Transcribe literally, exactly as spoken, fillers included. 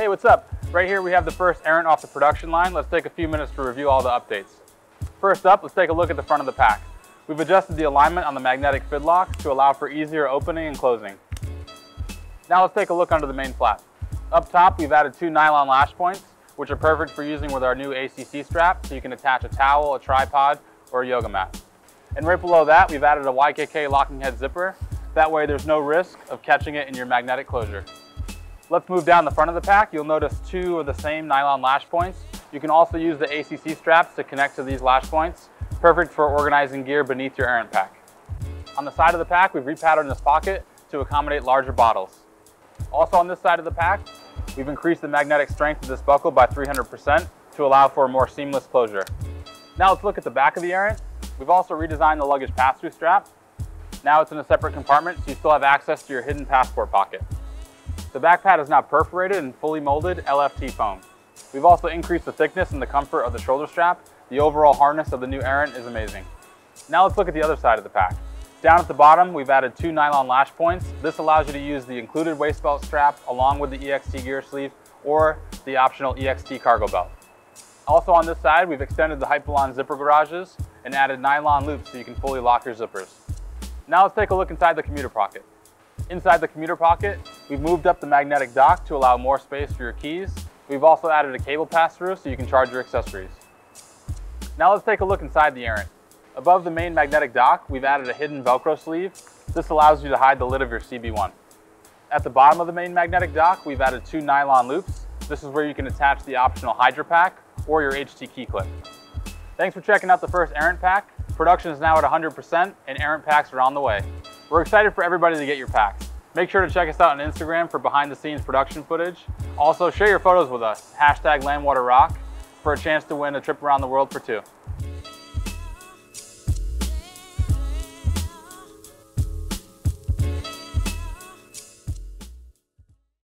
Hey, what's up? Right here we have the first Errant off the production line. Let's take a few minutes to review all the updates. First up, let's take a look at the front of the pack. We've adjusted the alignment on the magnetic fid locks to allow for easier opening and closing. Now let's take a look under the main flap. Up top, we've added two nylon lash points, which are perfect for using with our new A C C strap, so you can attach a towel, a tripod, or a yoga mat. And right below that, we've added a Y K K locking head zipper. That way there's no risk of catching it in your magnetic closure. Let's move down the front of the pack. You'll notice two of the same nylon lash points. You can also use the A C C straps to connect to these lash points. Perfect for organizing gear beneath your Errant pack. On the side of the pack, we've repatterned this pocket to accommodate larger bottles. Also on this side of the pack, we've increased the magnetic strength of this buckle by three hundred percent to allow for a more seamless closure. Now let's look at the back of the Errant. We've also redesigned the luggage pass-through strap. Now it's in a separate compartment, so you still have access to your hidden passport pocket. The back pad is now perforated and fully molded L F T foam. We've also increased the thickness and the comfort of the shoulder strap. The overall harness of the new Errant is amazing. Now let's look at the other side of the pack. Down at the bottom, we've added two nylon lash points. This allows you to use the included waist belt strap along with the E X T gear sleeve or the optional E X T cargo belt. Also on this side, we've extended the Hypalon zipper garages and added nylon loops so you can fully lock your zippers. Now let's take a look inside the commuter pocket. Inside the commuter pocket, we've moved up the magnetic dock to allow more space for your keys. We've also added a cable pass-through so you can charge your accessories. Now let's take a look inside the Errant. Above the main magnetic dock, we've added a hidden Velcro sleeve. This allows you to hide the lid of your C B one. At the bottom of the main magnetic dock, we've added two nylon loops. This is where you can attach the optional Hydra pack or your H T key clip. Thanks for checking out the first Errant pack. Production is now at one hundred percent and Errant packs are on the way. We're excited for everybody to get your packs. Make sure to check us out on Instagram for behind the scenes production footage. Also share your photos with us, hashtag LandwaterRock, for a chance to win a trip around the world for two.